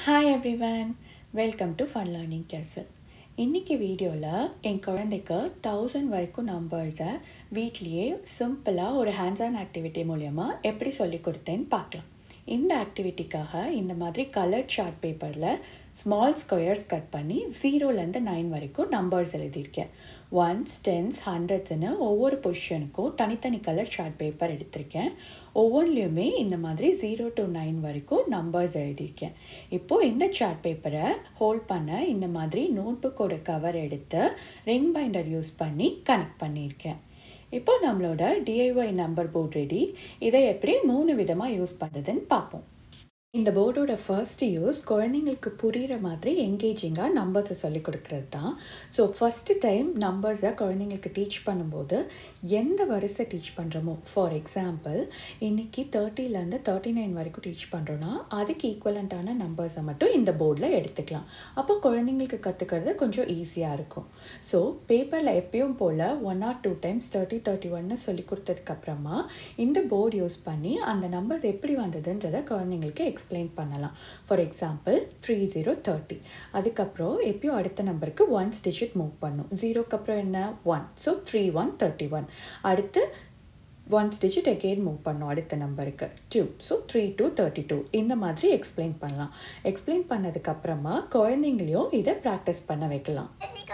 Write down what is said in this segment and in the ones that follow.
Hi everyone, welcome to Fun Learning Castle. இன்னைக்கு வீடியோவில் என் குழந்தைக்கு 1000 வரைக்கும் நம்பர்ஸை வீட்லேயே சிம்பிளாக ஒரு ஹேண்ட்ஸ் ஆன் ஆக்டிவிட்டி மூலமா எப்படி சொல்லி கொடுத்தேன்னு பார்க்கலாம். இந்த ஆக்டிவிட்டிக்காக இந்த மாதிரி கலர் சார்ட் பேப்பரில் ஸ்மால் ஸ்கொயர்ஸ் கட் பண்ணி 0லேருந்து 9 வரைக்கும் நம்பர்ஸ் எழுதியிருக்கேன். 1s, 10s, 100ஸ்ன்னு ஒவ்வொரு பொசிஷனுக்கும் தனித்தனி கலர் சார்ட் பேப்பர் எடுத்திருக்கேன். ஒவ்வொன்றிலையுமே இந்த மாதிரி 0 to 9 வரைக்கும் நம்பர்ஸ் எழுதியிருக்கேன். இப்போது இந்த சார்ட் பேப்பரை ஹோல்ட் பண்ண இந்த மாதிரி நோட்புக்கோட கவர் எடுத்து ரிங் பைண்டர் யூஸ் பண்ணி கனெக்ட் பண்ணியிருக்கேன். இப்போ நம்மளோட DIY நம்பர் போர்ட் ரெடி. இதை எப்படி 3 விதமாக யூஸ் பண்ணுறதுன்னு பார்ப்போம். இந்த போர்டோட ஃபர்ஸ்ட் யூஸ் குழந்தைங்களுக்கு புரிகிற மாதிரி என்கேஜிங்காக நம்பர்ஸை சொல்லிக் கொடுக்கறது தான். ஸோ ஃபஸ்ட்டு டைம் நம்பர்ஸை குழந்தைங்களுக்கு டீச் பண்ணும்போது எந்த வரிசை டீச் பண்ணுறோமோ, ஃபார் எக்ஸாம்பிள் இன்றைக்கி 30லேருந்து 39 வரைக்கும் டீச் பண்ணுறோன்னா அதுக்கு ஈக்குவலண்ட்டான நம்பர்ஸை மட்டும் இந்த போர்டில் எடுத்துக்கலாம். அப்போ குழந்தைங்களுக்கு கற்றுக்கிறது கொஞ்சம் ஈஸியாக இருக்கும். ஸோ பேப்பரில் எப்பயும் போல் 1 or 2 times 30, 31 சொல்லி கொடுத்ததுக்கப்புறமா இந்த போர்டு யூஸ் பண்ணி அந்த நம்பர்ஸ் எப்படி வந்ததுன்றதை குழந்தைங்களுக்கு எக்ஸ்பிளைன் பண்ணலாம். ஃபார் எக்ஸாம்பிள் 3030, அதுக்கப்புறம் எப்பயும் அடுத்த நம்பருக்கு 1 டிஜிட் மூவ் பண்ணும். 0க்கு அப்புறம் என்ன 1, ஸோ 3131. அடுத்து 1 டிஜிட் அகெயின் மூவ் பண்ணும் அடுத்த நம்பருக்கு 2, ஸோ 3232. இந்த மாதிரி எக்ஸ்பிளைன் பண்ணலாம். எக்ஸ்பிளைன் பண்ணதுக்கப்புறமா குழந்தைங்களையும் இதை ப்ராக்டிஸ் பண்ண வைக்கலாம்.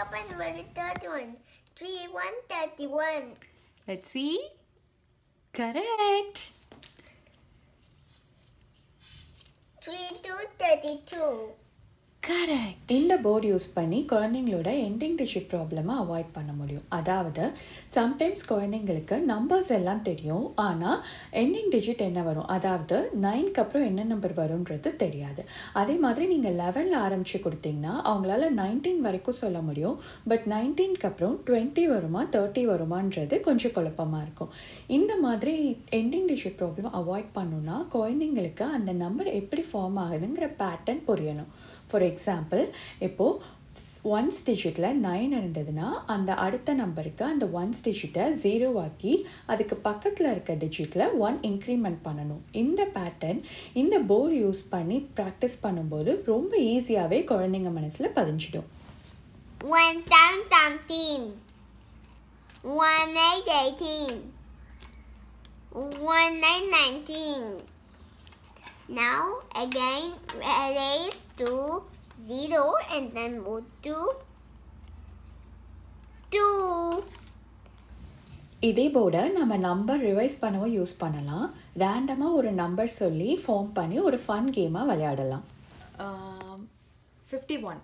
31. Let's see. Correct. 32. கரெக்ட். இந்த போர்டு யூஸ் பண்ணி குழந்தைங்களோட எண்டிங் டிஜிட் ப்ராப்ளமை அவாய்ட் பண்ண முடியும். அதாவது சம்டைம்ஸ் குழந்தைங்களுக்கு நம்பர்ஸ் எல்லாம் தெரியும், ஆனால் எண்டிங் டிஜிட் என்ன வரும், அதாவது 9க்கு அப்புறம் என்ன நம்பர் வரும்ன்றது தெரியாது. அதே மாதிரி நீங்கள் 11ல் ஆரம்பித்து கொடுத்தீங்கன்னா அவங்களால 19 வரைக்கும் சொல்ல முடியும். பட் 19க்கு அப்புறம் 20 வருமா 30 வருமானது கொஞ்சம் குழப்பமாக இருக்கும். இந்த மாதிரி எண்டிங் டிஜிட் ப்ராப்ளம் அவாய்ட் பண்ணணும்னா குழந்தைங்களுக்கு அந்த நம்பர் எப்படி ஃபார்ம் ஆகுதுங்கிற பேட்டர்ன் புரியணும். ஃபார் எக்ஸாம்பிள் இப்போது 1s டிஜிட்டில் 9 இருந்ததுன்னா அந்த அடுத்த நம்பருக்கு அந்த 1s டிஜிட்டை 0 ஆக்கி அதுக்கு பக்கத்தில் இருக்க டிஜிட்டில் 1 இன்க்ரிமெண்ட் பண்ணணும். இந்த பேட்டர்ன் இந்த போர்டு யூஸ் பண்ணி ப்ராக்டிஸ் பண்ணும்போது ரொம்ப ஈஸியாகவே குழந்தைங்க மனசில் பதிஞ்சிடும். 17 18 19. Now again raise to 0 and then move to 2. இதே போர்டை நம்ம நம்பர் ரிவைஸ் பண்ணவும் யூஸ் பண்ணலாம். ரேண்டமாக ஒரு நம்பர் சொல்லி ஃபார்ம் பண்ணி ஒரு ஃபன் கேமாக விளையாடலாம். 51.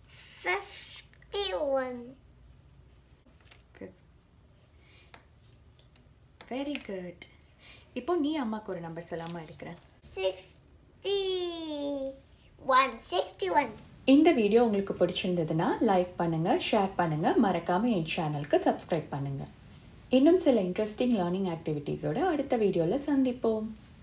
Very good. இப்போ நீ அம்மாவுக்கு ஒரு நம்பர் சொல்லாமல் இருக்கிறேன். 61. இந்த வீடியோ உங்களுக்கு பிடிச்சிருந்ததுன்னா லைக் பண்ணுங்கள், ஷேர் பண்ணுங்கள், மறக்காமல் என் சேனலுக்கு சப்ஸ்கிரைப் பண்ணுங்கள். இன்னும் சில இன்ட்ரெஸ்டிங் லேர்னிங் ஆக்டிவிட்டீஸோடு அடுத்த வீடியோவில் சந்திப்போம்.